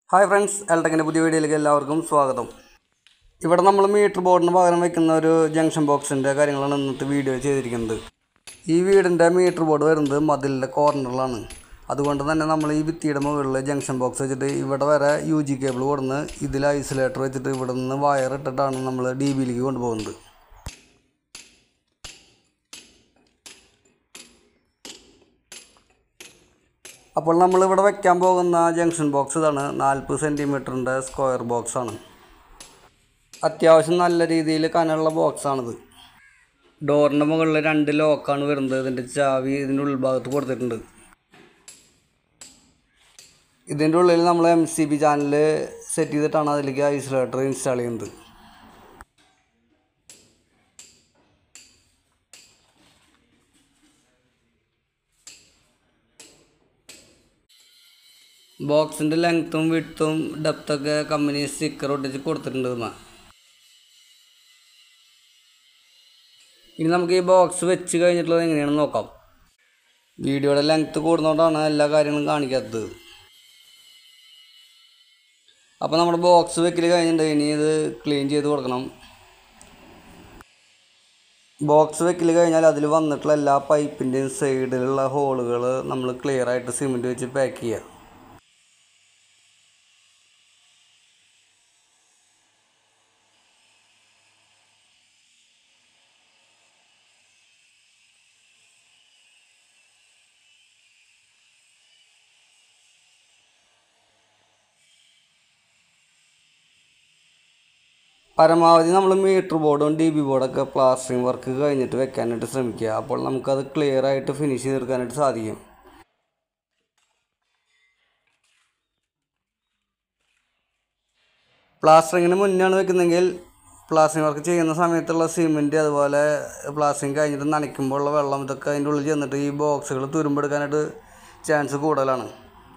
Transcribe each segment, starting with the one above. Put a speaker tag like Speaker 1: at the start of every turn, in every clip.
Speaker 1: Hi friends, എൽടെക്കിൻ്റെ പുതിയ വീഡിയോയിലേക്ക് എല്ലാവർക്കും സ്വാഗതം. ഇവിടെ നമ്മൾ മീറ്റർ ബോർഡിന് പകരം വയ്ക്കുന്ന ഒരു ജംഗ്ഷൻ ബോക്സിൻ്റെ കാര്യങ്ങളാണ് ഇന്നത്തെ വീഡിയോ ചെയ്തിരിക്കുന്നത്. ഈ വീടിൻ്റെ മീറ്റർ ബോർഡ് വരുന്നത് മതിലിൻ്റെ കോർണറിലാണ്. അതുകൊണ്ട് തന്നെ നമ്മൾ ഈ ഭിത്തിയുടെ മുകളിൽ ജംഗ്ഷൻ ബോക്സ് വെച്ചിട്ട് ഇവിടെ വരെ UG കേബിൾ കൊടുന്ന് ഇതിൽ ഐസൊലേറ്റർ വെച്ചിട്ട് ഇവിടെ നിന്ന് വയർ ഇട്ടിട്ടാണ് നമ്മൾ DBയിലേക്ക് കൊണ്ടുപോകുന്നത്. അപ്പോൾ നമ്മളിവിടെ വയ്ക്കാൻ പോകുന്ന ജംഗ്ഷൻ ബോക്സ് ഇതാണ്. 40 സെൻറ്റിമീറ്ററിൻ്റെ സ്ക്വയർ ബോക്സാണ്. അത്യാവശ്യം നല്ല രീതിയിൽ കനമുള്ള ബോക്സാണിത്. ഡോറിൻ്റെ മുകളിൽ 2 ലോക്കാണ് വരുന്നത്. ഇതിൻ്റെ ചാവി ഇതിൻ്റെ ഉൾഭാഗത്ത് കൊടുത്തിട്ടുണ്ട്. ഇതിൻ്റെ ഉള്ളിൽ നമ്മൾ MCB ചാനൽ സെറ്റ് ചെയ്തിട്ടാണ് അതിലേക്ക് ഐസൊലേറ്റർ ഇൻസ്റ്റാൾ ചെയ്യുന്നത്. ബോക്സിൻ്റെ ലെങ്ത്തും വിഡ്ത്തും ഡെപ്ത്തൊക്കെ കമ്പനി സ്റ്റിക്കർ ഒട്ടിച്ച് കൊടുത്തിട്ടുണ്ട്. ഇനി നമുക്ക് ഈ ബോക്സ് വെച്ച് കഴിഞ്ഞിട്ടുള്ളത് എങ്ങനെയാണെന്ന് നോക്കാം. വീഡിയോയുടെ ലെങ്ത്ത് കൂടുന്നതുകൊണ്ടാണ് എല്ലാ കാര്യങ്ങളും കാണിക്കാത്തത്. അപ്പോൾ നമ്മുടെ ബോക്സ് വെക്കൽ കഴിഞ്ഞിട്ടുണ്ട്. ഇനി ഇത് ക്ലീൻ ചെയ്ത് കൊടുക്കണം. ബോക്സ് വെക്കൽ കഴിഞ്ഞാൽ അതിൽ വന്നിട്ടുള്ള എല്ലാ പൈപ്പിൻ്റെയും സൈഡിലുള്ള ഹോളുകൾ നമ്മൾ ക്ലിയറായിട്ട് സിമെൻറ്റ് വെച്ച് പാക്ക് ചെയ്യുക. പരമാവധി നമ്മൾ മീറ്റർ ബോർഡും DB ബോർഡൊക്കെ പ്ലാസ്റ്ററിങ് വർക്ക് കഴിഞ്ഞിട്ട് വെക്കാനായിട്ട് ശ്രമിക്കുക. അപ്പോൾ നമുക്കത് ക്ലിയർ ആയിട്ട് ഫിനിഷ് ചെയ്തെടുക്കാനായിട്ട് സാധിക്കും. പ്ലാസ്റ്ററിങ്ങിന് മുന്നാണ് വെക്കുന്നതെങ്കിൽ പ്ലാസ്റ്ററിങ് വർക്ക് ചെയ്യുന്ന സമയത്തുള്ള സിമെൻറ്റ്, അതുപോലെ പ്ലാസ്റ്ററിങ് കഴിഞ്ഞിട്ട് നനയ്ക്കുമ്പോഴുള്ള വെള്ളം, ഇതൊക്കെ അതിൻ്റെ ഉള്ളിൽ ചെന്നിട്ട് ഈ ബോക്സുകൾ തുരുമ്പെടുക്കാനായിട്ട് ചാൻസ് കൂടുതലാണ്.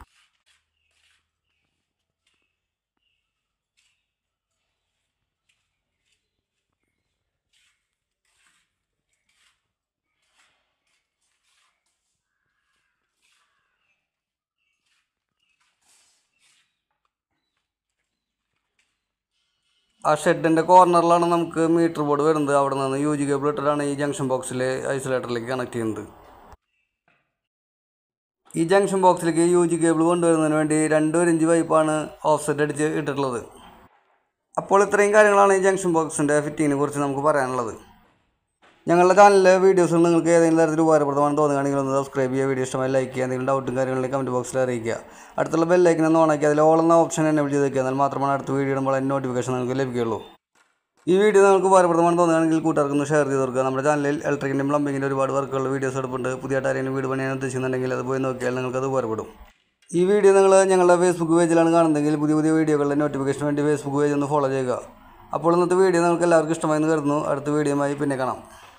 Speaker 1: ആ ഷെഡിൻ്റെ കോർണറിലാണ് നമുക്ക് മീറ്റർ ബോർഡ് വരുന്നത്. അവിടെ നിന്ന് UG കേബിൾ ഇട്ടിട്ടാണ് ഈ ജംഗ്ഷൻ ബോക്സിൽ ഐസൊലേറ്ററിലേക്ക് കണക്ട് ചെയ്യുന്നത്. ഈ ജംഗ്ഷൻ ബോക്സിലേക്ക് UG കേബിൾ കൊണ്ടുവരുന്നതിന് വേണ്ടി 2 ഇഞ്ച് പൈപ്പാണ് ഓഫ്സെറ്റ് അടിച്ച് ഇട്ടിട്ടുള്ളത്. അപ്പോൾ ഇത്രയും കാര്യങ്ങളാണ് ഈ ജംഗ്ഷൻ ബോക്സിൻ്റെ ഫിറ്റിങ്ങിനെ കുറിച്ച് നമുക്ക് പറയാനുള്ളത്. ഞങ്ങളുടെ ചാനലിലെ വീഡിയോസ് നിങ്ങൾക്ക് ഏതെങ്കിലും തരത്തിൽ ഉപകാരപ്രദമാണെന്ന് തോന്നുകയാണെങ്കിൽ ഒന്ന് സബ്സ്ക്രൈബ് ചെയ്യുക. വീഡിയോ ഇഷ്ടമായി ലൈക്ക് ചെയ്യുക. എന്തെങ്കിലും ഡൗട്ടും കാര്യങ്ങളിലേക്ക് കമൻറ്റ് ബോക്സിൽ അറിയിക്കുക. അടുത്തുള്ള ബെല്ലൈക്കൻ ഒന്ന് ഓണാക്കി അതിൽ ഓൾ എന്ന ഓപ്ഷൻ എനേബിൾ ചെയ്ത് വയ്ക്കുക. എന്നാൽ മാത്രമാണ് അടുത്ത വീഡിയോ ഇടുമ്പോൾ അതിൻ്റെ നോട്ടിഫിക്കേഷൻ നിങ്ങൾക്ക് ലഭിക്കുകയുള്ളൂ. ഈ വീഡിയോ നിങ്ങൾക്ക് ഉപകാരപ്രദമാണെന്ന് തോന്നുകയാണെങ്കിൽ കൂട്ടുകാർക്കൊന്ന് ഷെയർ ചെയ്ത് കൊടുക്കുക. നമ്മുടെ ചാനലിൽ ഇലക്ട്രിക്കിൻ്റെയും പ്ലംബിങ്ങിൻ്റെ ഒരുപാട് വർക്കുകളുടെ വീഡിയോസ് എടുപ്പുണ്ട്. പുതിയതായിട്ട് ആരെങ്കിലും വീട് പണിയാൻ ഉദ്ദേശിക്കുന്നുണ്ടെങ്കിൽ അത് പോയി നോക്കിയാൽ നിങ്ങൾക്കത് ഉപകാരപ്പെടും. ഈ വീഡിയോ നിങ്ങൾ ഞങ്ങളുടെ ഫേസ്ബുക്ക് പേജിലാണ് കാണുന്നതെങ്കിൽ പുതിയ വീഡിയോകളുടെ നോട്ടിഫിക്കേഷൻ വേണ്ടി ഫേസ്ബുക്ക് പേജ് ഒന്ന് ഫോളോ ചെയ്യുക. അപ്പോൾ ഇന്നത്തെ വീഡിയോ നിങ്ങൾക്ക് എല്ലാവർക്കും ഇഷ്ടമായെന്ന് കരുതുന്നു. അടുത്ത വീഡിയോയുമായി പിന്നെ കാണാം.